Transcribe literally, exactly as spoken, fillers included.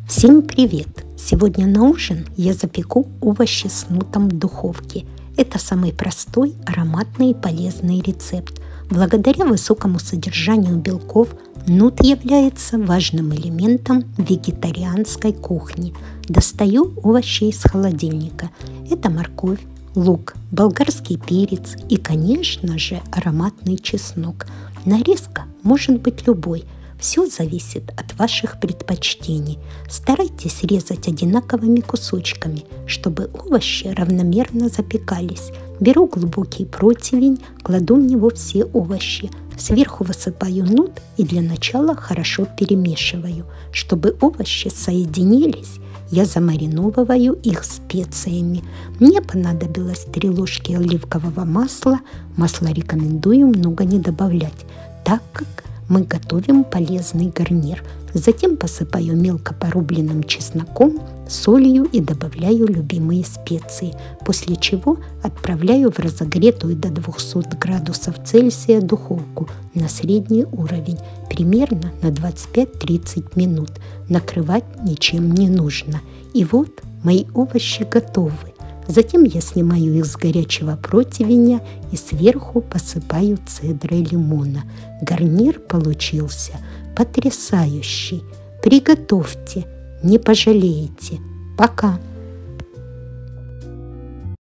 Всем привет! Сегодня на ужин я запеку овощи с нутом в духовке. Это самый простой, ароматный и полезный рецепт. Благодаря высокому содержанию белков нут является важным элементом вегетарианской кухни. Достаю овощи из холодильника. Это морковь, лук, болгарский перец и, конечно же, ароматный чеснок. Нарезка может быть любой. Все зависит от ваших предпочтений. Старайтесь резать одинаковыми кусочками, чтобы овощи равномерно запекались. Беру глубокий противень, кладу в него все овощи. Сверху высыпаю нут и для начала хорошо перемешиваю. Чтобы овощи соединились, я замариновываю их специями. Мне понадобилось три ложки оливкового масла. Масло рекомендую много не добавлять, так как мы готовим полезный гарнир. Затем посыпаю мелко порубленным чесноком, солью и добавляю любимые специи, после чего отправляю в разогретую до двухсот градусов Цельсия духовку на средний уровень, примерно на двадцать пять-тридцать минут. Накрывать ничем не нужно. И вот мои овощи готовы. Затем я снимаю их с горячего противня и сверху посыпаю цедрой лимона. Гарнир получился потрясающий. Приготовьте, не пожалеете. Пока!